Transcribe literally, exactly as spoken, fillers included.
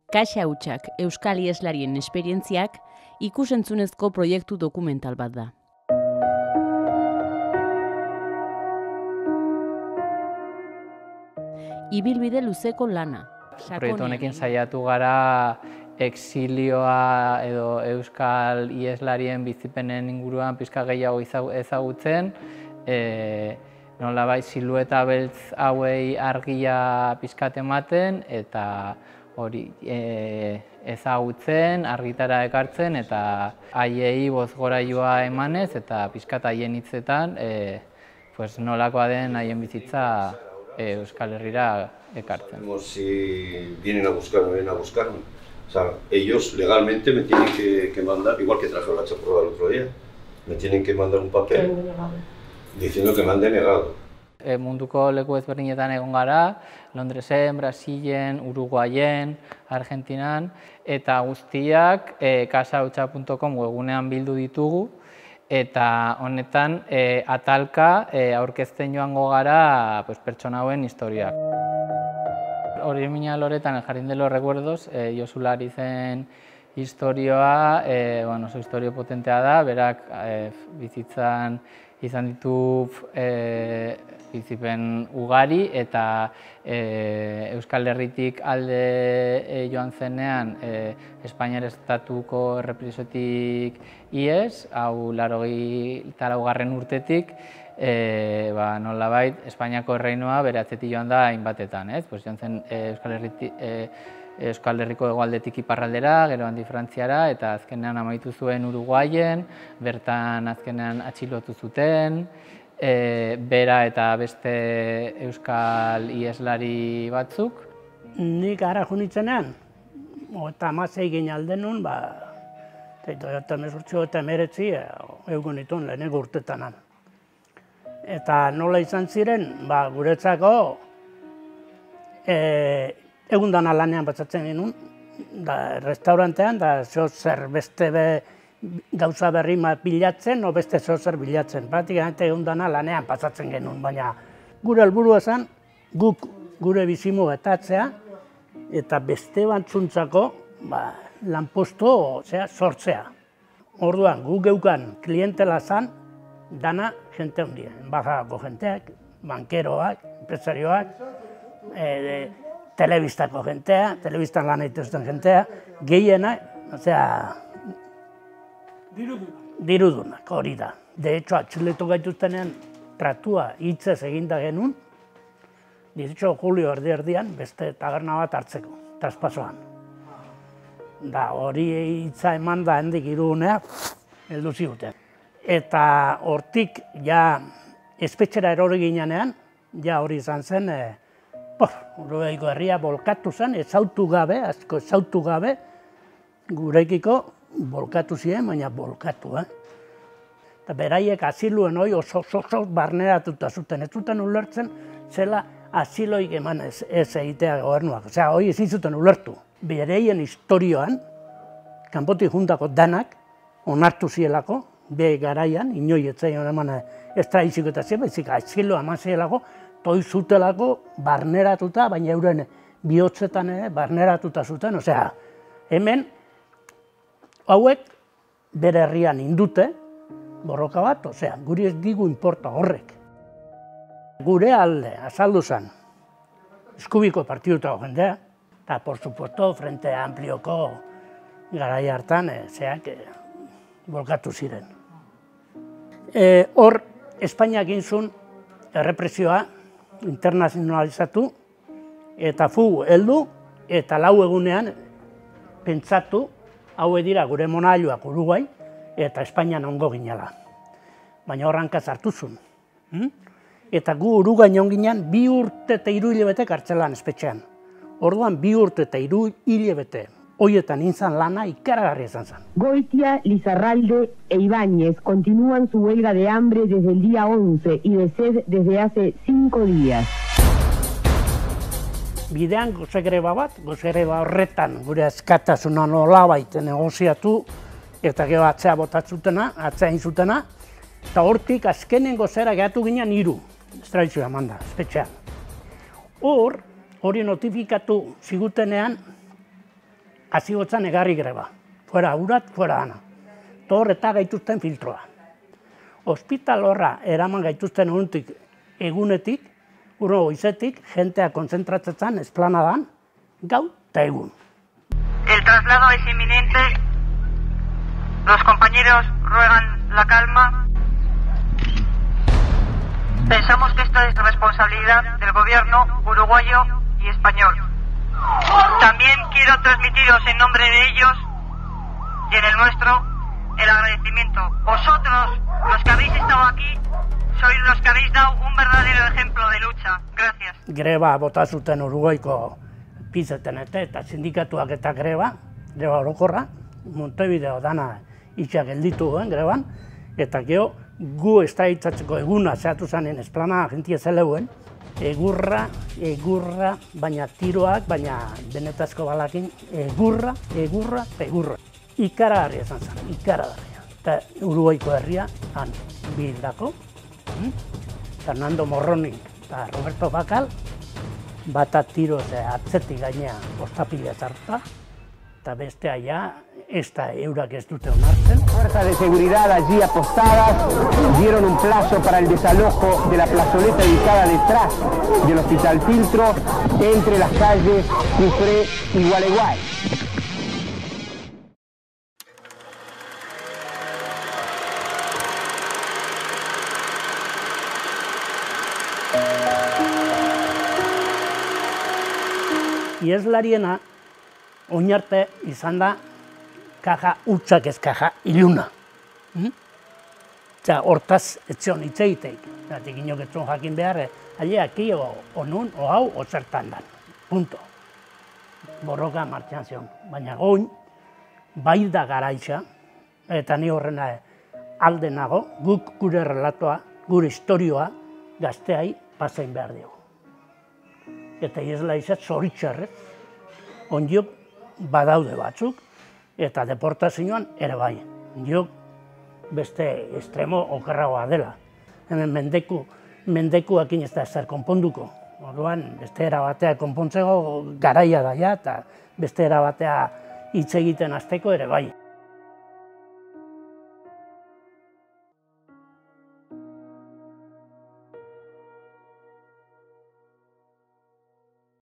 Kaxa hutsak euskal iheslarien esperientziak ikusentzunezko proiektu dokumental bat da. Ibilbide luzeko lana. Proiektu honekin saiatu gara exilioa edo euskal iheslarien bizipenen inguruan pixka gehiago ezagutzen, e, nolabait silueta beltz hauei argia pixkat ematen eta hori e, ezagutzen, argitara ekartzen eta haiei bozgorailua emanez eta pixkat haien hitzetan e, pues, nolakoa den haien bizitza e, Euskal Herrira ekartzen. Como si vienen a buscarme, vienen a buscarme. O sea, ellos legalmente me tienen que, que mandar, igual que trajeron la chaporra el otro día, me tienen que mandar un papel diciendo que me han denegado. E, munduko leku ezberdinetan egon gara, Londresen, Brasilen, Uruguayen, Argentinan, eta guztiak e, kaxa hutsak puntu com webunean bildu ditugu, eta honetan e, atalka e, aurkezten joango gara pues, pertsona hauen historiak. Hori mina loretan, el Jardín de los Recuerdos, e, Josu Larizen historioa, e, bueno, oso historio potentea da, berak e, bizitzan izan ditu e, bizipen ugari eta e, Euskal Herritik alde e, joan zenean e, Espainiar estatuko errepresiotik ies, hau laurogeita laugarren urtetik, e, ba, nolabait Espainiako erreinua bere atzetik joan da hainbatetan, ez? Pues joan zen e, Euskal Herritik, e, Euskal Herriko hegoaldetik iparraldera, gero handi Frantziara, eta azkenean amaitu zuen Uruguayen, bertan azkenean atxilotu zuten, e, bera eta beste euskal iheslari batzuk. Nik ara junitzenean, eta amazei gine aldenun, ba, eta mesurtxo eta emeretzi egun itun lehenengo urtetanan. Eta nola izan ziren, ba, guretzako, e, egun dana lanean batzatzen genuen, da, restaurantean, da zeo zer beste be, gauza berri bilatzen, o beste zeo zer bilatzen. Praktikamente egun dana lanean pasatzen genuen, baina gure helburua zen, guk gure bizimu getatzea, eta beste bantzuntzako ba, lanpostu zera, sortzea. Orduan, guk geukan klientela zen, dana jente handia. Enbajadako jenteak, bankeroak, empresarioak, e, telebistako jentea, telebistan lan egiten jentea, gehiena, osea, dirudunak, hori da. De hecho, atxiletu gaituztenean tratua hitzez eginda genuen, dieciocho de julio erdi erdian, beste taberna bat hartzeko, traspasoan. Da, hori hitza eman da hendik irugunea, heldu ziguten. Eta hortik, ja, espetxera erori ginean, ja hori izan zen, e, Uruguaiko herria bolkatu zen, ezautu gabe, asko ezautu gabe, gurekiko bolkatu ziren, baina bolkatu. Eh? Eta beraiek asiluen hori oso oso barneratuta zuten, ez zuten ulertzen, zela asiloik eman ez, ez egitea gobernuak. Osea, hori ezin zuten ulertu. Bereien historioan, kanpotik juntako danak, onartu zielako, be garaian, inoi etzaion eman ez traiziko eta ziren, baizik asilo eman zielako, toi zutelako barneratuta, baina euren bihotzetan ere barneratuta zuten. Osea, hemen hauek bere herrian indute borroka bat, osea, guri ez digu inporta horrek. Gure alde, azaldu zen, eskubiko partidutako jendea, eta, por supuesto, Frente Amplioko garai hartan, e, zeak, e, bolkatu ziren. E, hor, Espainiak inzun errepresioa internazionalizatu, eta fugu heldu, eta lau egunean pentsatu, hau dira gure monailuak Uruguai, eta Espainian ongo ginela. Baina horrankaz hartu zuen. Hmm? Eta gu Uruguain onginean bi urte eta hiru hilabete kartzelan espetxean. Orduan bi urte eta hiru hilabete. Hoietan inzan lana ikaragarria izan zen. Goitia, Lizarralde e Ibáñez continúan su huelga de hambre desde el día once y de sed desde hace cinco días. Bidean goze greba bat, goze greba horretan gure askatasuna nolabait negoziatu eta gero atzea botatzutena, atzea inzutena, eta hortik azkenen gozera gehatu ginen hiru, estraizioa manda, espetxean. Hor, hori notifikatu zigutenean, hasi gotzan egarri greba. Fuera urat, fuera ana. Tor eta gaituzten filtroa. Hospital horra eraman gaituzten untik egunetik, uro goizetik, jentea kontzentratzen esplanadan, gau eta egun. El traslado es inminente. Los compañeros ruegan la calma. Pensamos que esto es responsabilidad del gobierno uruguayo y español. También quiero transmitiros en nombre de ellos y en el nuestro el agradecimiento. Vosotros, los que habéis estado aquí, sois los que habéis dado un verdadero ejemplo de lucha. Gracias. Greba bota zuten Uruguaiko pizetenete eta sindikatuak eta greba, greba orokorra, Montevideo dana itxak gelditu duen greban, eta gero gu estaitzatzeko eguna zehatu zanen esplana agentia zeleuen, egurra, egurra, baina tiroak, baina benetazko balakin, egurra, egurra, egurra. Ikaragarria izan zen, ikaragarria. Eta Uruguaiko herria, han, bildako, Fernando Morroni eta Roberto Bakal, bata tiroz atzetik gainea ostapila zarta, eta bestea ja, ez da eurak ez dute onartzen. Fuerzas de seguridad allí apostadas dieron un plazo para el desalojo de la plazoleta ubicada detrás del Hospital Filtro entre las calles Cufré y Gualeguay. Iheslariena oinarte izan da kaja hutsak ez kaja iluna. Eta hortaz etzion hitz egiteik. Zatik inok etzon jakin behar, aileak kio onun, o hau, o zertan dan. Punto. Borroka martxan zion. Baina goin, bai da garaitza, eta ni horrena alde nago, guk gure relatoa, gure historioa, gazteai pasein behar dugu. Eta iesla izat zoritxarrez, ondiok badaude batzuk, eta deportazioan ere bai. Ondiok beste estremo okerragoa dela. Hemen mendeku, mendekuakin ez da ezer konponduko. Orduan, beste era batea konpontzeko garaia daia, eta beste era batea hitz egiten hasteko ere bai.